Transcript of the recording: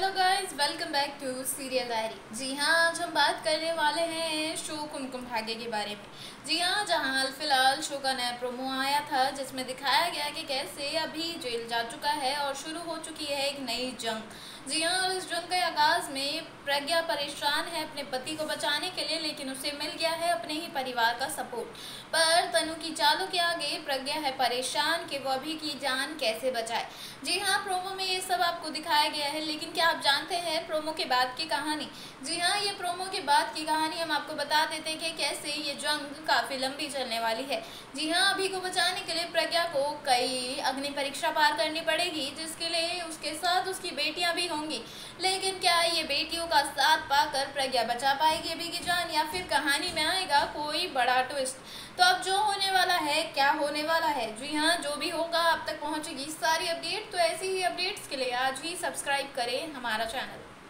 Hello guys, welcome back to serial diary. जी हाँ, आज हम बात करने वाले हैं शो कुमकुम भाग्य के बारे में। जी हाँ, जहाँ हाल फिलहाल शो का नया प्रोमो आया था जिसमें दिखाया गया कि कैसे अभी जेल जा चुका है और शुरू हो चुकी है एक नई जंग। जी हाँ, और इस जंग के आगाज में प्रज्ञा परेशान है अपने पति को बचाने के लिए, लेकिन उसे मिल गया है अपने ही परिवार का सपोर्ट। पर तनु की चालों के आगे प्रज्ञा है परेशान कि वो अभी की जान कैसे बचाए। जी हाँ, प्रोमो में ये सब आपको दिखाया गया है, लेकिन क्या आप जानते हैं प्रोमो के बाद की कहानी? जी हाँ, ये प्रोमो के बाद की कहानी हम आपको बता देते हैं कि कैसे ये जंग काफ़ी लंबी चलने वाली है। जी हाँ, अभी को बचाने के लिए प्रज्ञा को कई अग्नि परीक्षा पार करनी पड़ेगी, जिसके लिए उसके साथ उसकी बेटियां भी होंगी। लेकिन क्या ये बेटियों का साथ पाकर प्रज्ञा बचा पाएगी अभी की जान, या फिर कहानी में आएगा कोई बड़ा ट्विस्ट? तो अब जो होने वाला है, क्या होने वाला है, जी हाँ, जो भी होगा आप तक पहुंचेगी सारी अपडेट। तो ऐसी ही अपडेट्स के लिए आज ही सब्सक्राइब करें हमारा चैनल।